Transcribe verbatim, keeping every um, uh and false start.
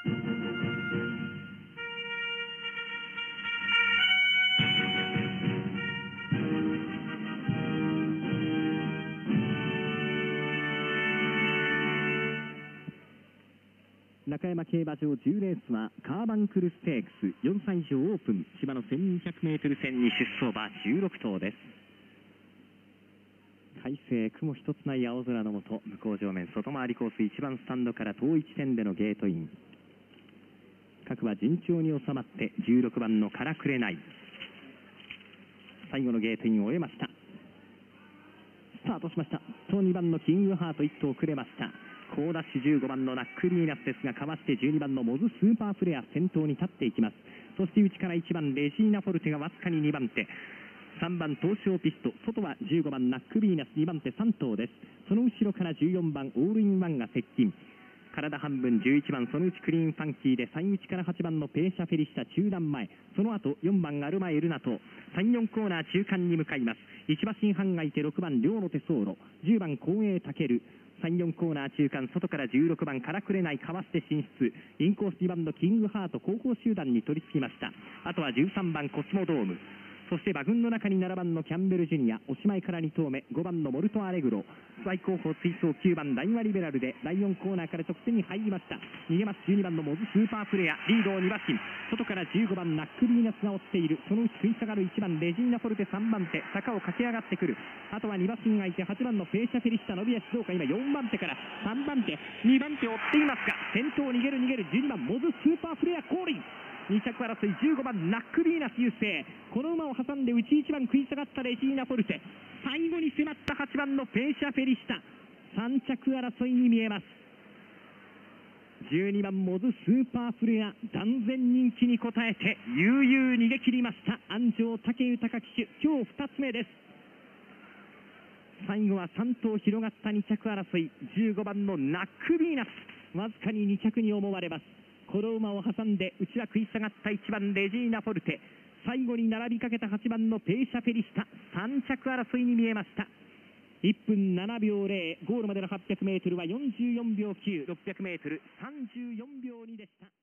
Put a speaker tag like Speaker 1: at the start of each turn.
Speaker 1: 中山競馬場じゅうレースはカーバンクルステークスよんさい以上オープン芝の せんにひゃくメートル 戦に出走馬じゅうろく頭です。快晴雲一つない青空の下、向こう上面外回りコースいちばんスタンドから遠い地点でのゲートイン。各馬順調に収まってじゅうろくばんのからくれない最後のゲートインを終えました。スタートしました。とにばんのキングハートいっ頭遅れました。好ダッシュじゅうごばんのナックリーナスですが、かわしてじゅうにばんのモズスーパーフレア先頭に立っていきます。そして内からいちばんレジーナフォルテがわずかににばん手、さんばん東証ピスト、外はじゅうごばんナックビーナスにばん手さん頭です。その後ろからじゅうよんばんオールインワンが接近。体半分じゅういちばんそのうちクリーンファンキーでさん内からはちばんのペーシャフェリシタ中段前、その後よんばんアルマエルナとさん、よんコーナー中間に向かいます。いち馬身半がいてろくばん両の手走路、じゅうばん光栄タケル、さん、よんコーナー中間外からじゅうろくばんからくれないかわして進出。インコースにばんのキングハート後方集団に取り付きました。あとはじゅうさんばんコスモドーム、そして馬群の中にななばんのキャンベルジュニア、おしまいからに頭目ごばんのモルトアレグロ、最後方追走きゅうばんダイワリベラルでだいよんコーナーから直線に入りました。逃げますじゅうにばんのモズスーパープレア、リードをに馬身、外からじゅうごばんナックビーナスが追っている。そのうち食い下がるいちばんレジーナフォルテさんばん手、坂を駆け上がってくる。あとはに馬身がいてはちばんのペーシャフェリシタ伸び足どうか。今よんばん手からさんばん手にばん手追っていますが、先頭逃げる逃げるじゅうにばんモズスーパーフレア降臨。に着争いじゅうごばんナックビーナス優勢、この馬を挟んで内いちばん食い下がったレジーナフォルテ、最後に迫ったはちばんのペーシャフェリシタ、さん着争いに見えます。じゅうにばんモズスーパーフレア、断然人気に応えて悠々逃げ切りました安城武豊騎手、今日ふたつめです。最後はさん頭広がったに着争い、じゅうごばんのナックビーナスわずかにに着に思われます。この馬を挟んで内は食い下がったいちばんレジーナフォルテ、最後に並びかけたはちばんのペーシャフェリシタ、さん着争いに見えました。いっぷんななびょうゼロ、ゴールまでのはっぴゃくメートルはよんじゅうよんびょうきゅう、ろっぴゃくメートルさんじゅうよんびょうにでした。